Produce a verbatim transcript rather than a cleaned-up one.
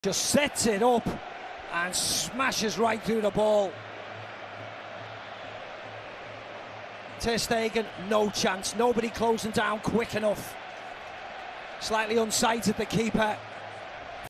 Just sets it up and smashes right through the ball. Ter Stegen, no chance. Nobody closing down quick enough. Slightly unsighted, the keeper.